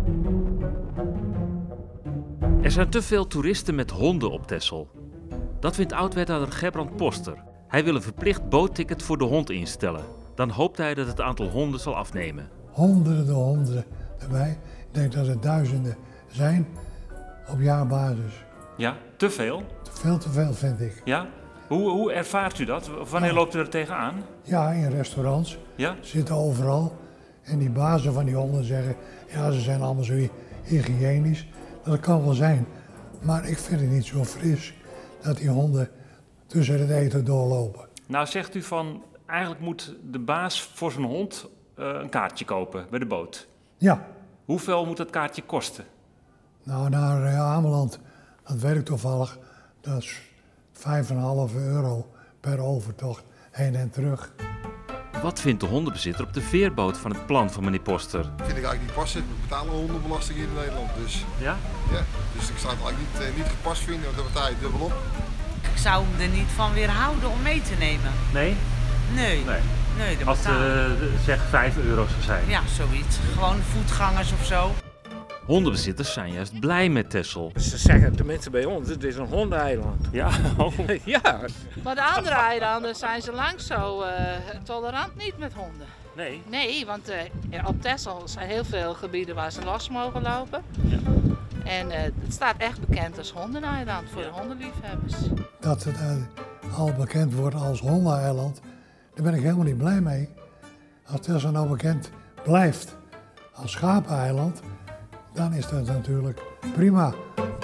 Er zijn te veel toeristen met honden op Texel. Dat vindt oud-wethouder Gerbrand Poster. Hij wil een verplicht bootticket voor de hond instellen. Dan hoopt hij dat het aantal honden zal afnemen. Honderden erbij. Ik denk dat het duizenden zijn op jaarbasis. Ja, te veel? Veel te veel, vind ik. Ja? Hoe ervaart u dat? Wanneer loopt u er tegenaan? Ja, in restaurants. Ja? Zitten overal. En die bazen van die honden zeggen, ja, ze zijn allemaal zo hygiënisch. Dat kan wel zijn. Maar ik vind het niet zo fris dat die honden tussen het eten doorlopen. Nou zegt u van, eigenlijk moet de baas voor zijn hond een kaartje kopen bij de boot. Ja. Hoeveel moet dat kaartje kosten? Nou, naar Ameland, dat werkt toevallig. Dat is €5,5 per overtocht, heen en terug. Wat vindt de hondenbezitter op de veerboot van het plan van meneer Poster? Dat vind ik eigenlijk niet passen. We betalen hondenbelasting hier in Nederland. Dus, Ja? ja, dus ik zou het eigenlijk niet gepast vinden, want dan betaal je dubbel op. Ik zou hem er niet van weerhouden om mee te nemen. Nee? Nee, dat Als betalen. het zeg €5 zou zijn. Ja, zoiets. Gewoon voetgangers of zo. Hondenbezitters zijn juist blij met Texel. Ze zeggen tenminste bij ons, het is een hondeneiland. Ja? Ja. Maar de andere eilanden zijn ze lang zo tolerant niet met honden. Nee. Nee, want op Texel zijn heel veel gebieden waar ze los mogen lopen. Ja. En het staat echt bekend als hondeneiland voor de hondenliefhebbers. Dat het al bekend wordt als hondeneiland, daar ben ik helemaal niet blij mee. Als Texel nou bekend blijft als schapeneiland, dan is dat natuurlijk prima.